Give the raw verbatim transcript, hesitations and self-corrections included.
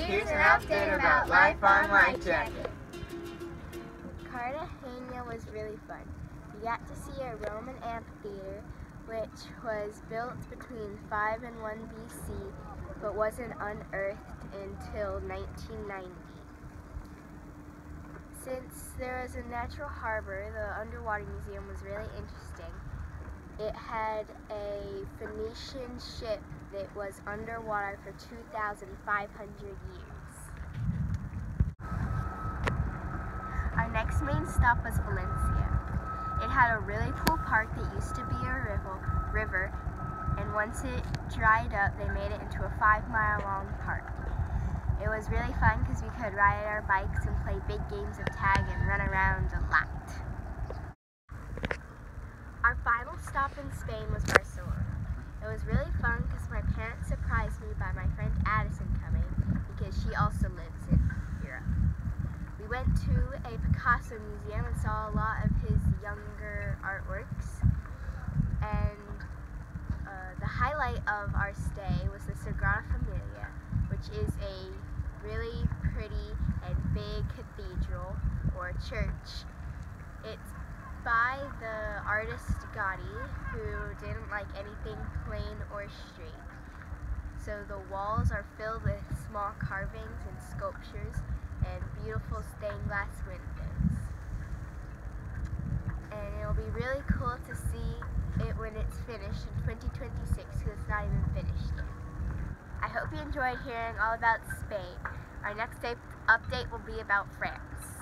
Here's an update about life on Life Jacket. Cartagena was really fun. We got to see a Roman amphitheater, which was built between five and one B C, but wasn't unearthed until nineteen ninety. Since there was a natural harbor, the underwater museum was really interesting. It had a Phoenician ship that was underwater for two thousand five hundred years. Our next main stop was Valencia. It had a really cool park that used to be a river, river, and once it dried up, they made it into a five mile long park. It was really fun because we could ride our bikes and play big games of tag and run around a lot. Our final stop in Spain was Barcelona. It was really fun because my parents surprised me by my friend Addison coming because she also lives in Europe. We went to a Picasso museum and saw a lot of his younger artworks, and uh, the highlight of our stay was the Sagrada Familia, which is a really pretty and big cathedral or church. It's by the artist Gaudi, who didn't like anything plain or straight. So the walls are filled with small carvings and sculptures and beautiful stained glass windows. And it'll be really cool to see it when it's finished in twenty twenty-six, because it's not even finished yet. I hope you enjoyed hearing all about Spain. Our next update will be about France.